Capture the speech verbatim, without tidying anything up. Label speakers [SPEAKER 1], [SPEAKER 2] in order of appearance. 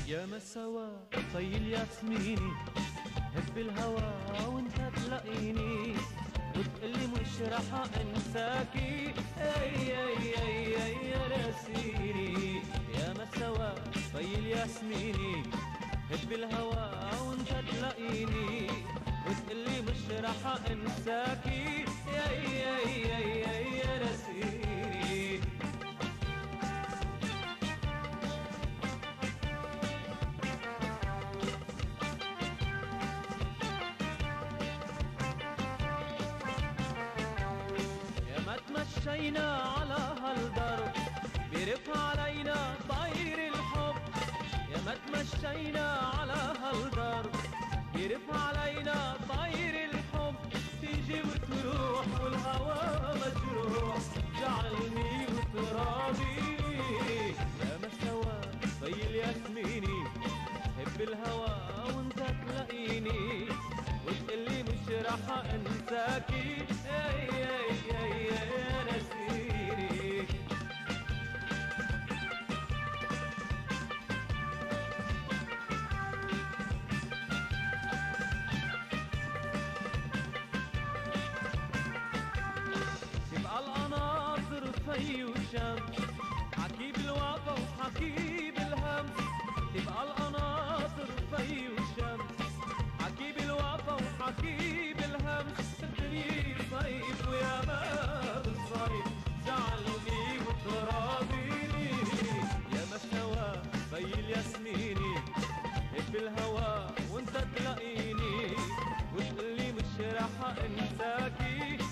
[SPEAKER 1] يا مسوا طي الياسميني هب الهوى وانت تلاقيني وتقلي مش رح انساكي. اي اي اي اي يا نسيني يا مسوا طي الياسميني هب الهوى وانت تلاقيني وتقلي مش رح انساكي. اي اي اي اي يا نسيني تمشينا على هالدرب بيرف علينا طير الحب. يا ما تمشينا على هالدرب بيرف علينا طير الحب. تيجي وتروح والهوى مجروح جعلني وترابي. يا مسوا طي الياسميني هب الهوى وانت تلاقيني وتقلي مش رح انساكي. اي اي اي يا نسيني تبقى القناطر في وشمس حكي بالوفا وحكي بالهمس. تبقى القناطر في وشمس حكي بالوفا وحكي بالهمس. الدنيا صيف ويا ما بالصيف زعلني وترابيني. يا مسوا طي الياسميني هب الهوى وانت تلاقيني وتقلي مش رح انساكي.